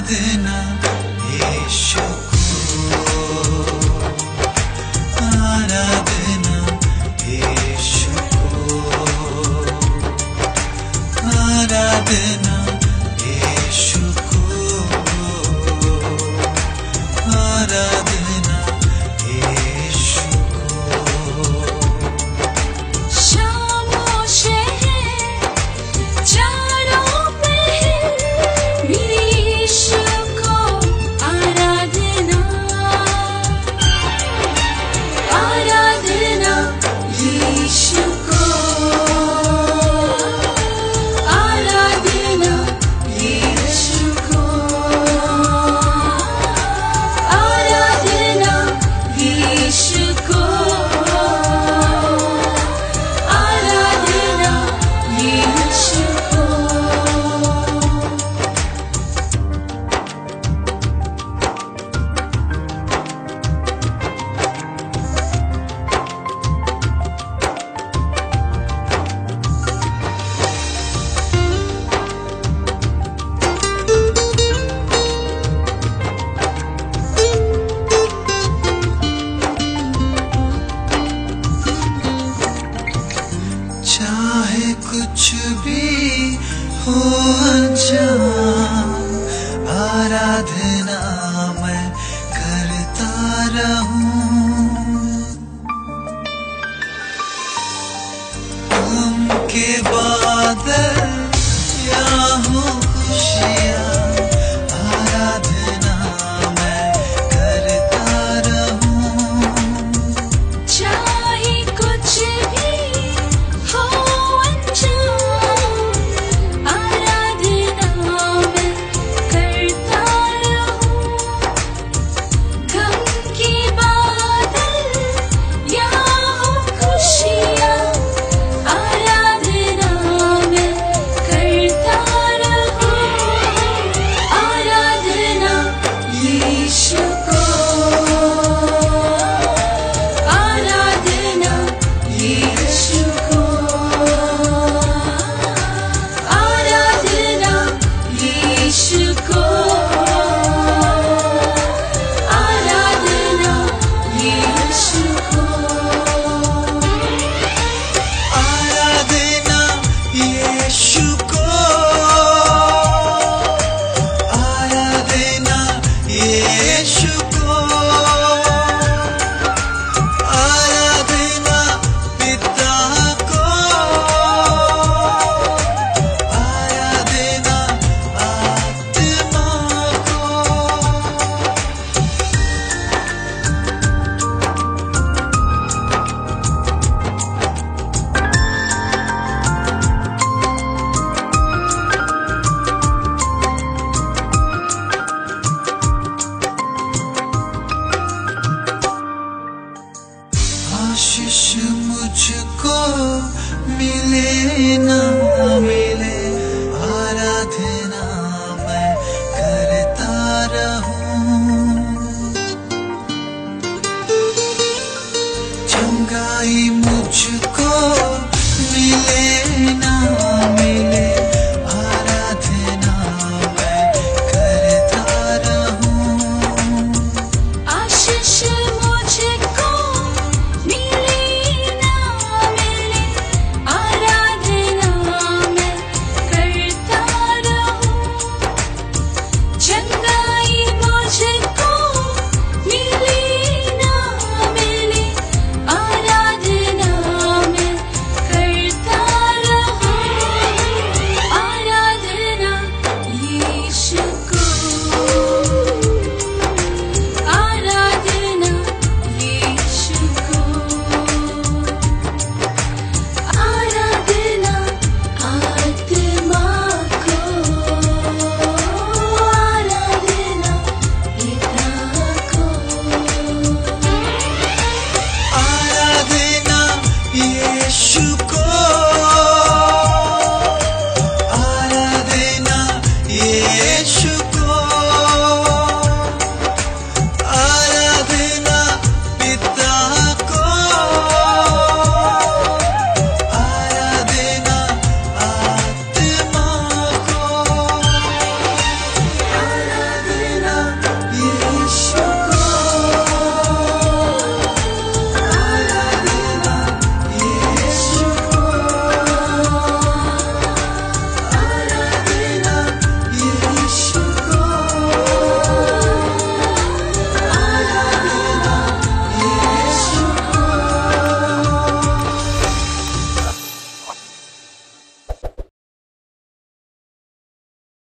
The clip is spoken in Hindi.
आराधना यीशु को, आराधना यीशु को, आराधना यीशु को, आराधना यीशु को। शामों शहर चारों पहर मेरे यीशु को आराधना, आराधना यीशु को, आराधना यीशु को, आराधना यीशु को, आराधना यीशु को। चाहे कुछ भी हो अंजाम, आराधना मैं करता रहूं। उनके बादल या हो खुशियाँ, आराधना मैं करता रहूं। चाहे कुछ भी हो अंजाम, आराधना मैं करता रहूं। गम के बादल या हो खुशियाँ, आराधना मैं करता रहूं। आराधना यीशु को, आराधना यीशु को, आराधना यीशु को, आराधना यीशु को। आराधना यीशु को, आराधना यीशु को, आराधना पिता को, आराधना आत्मा को। आशीष मुझको मिले ना मिले,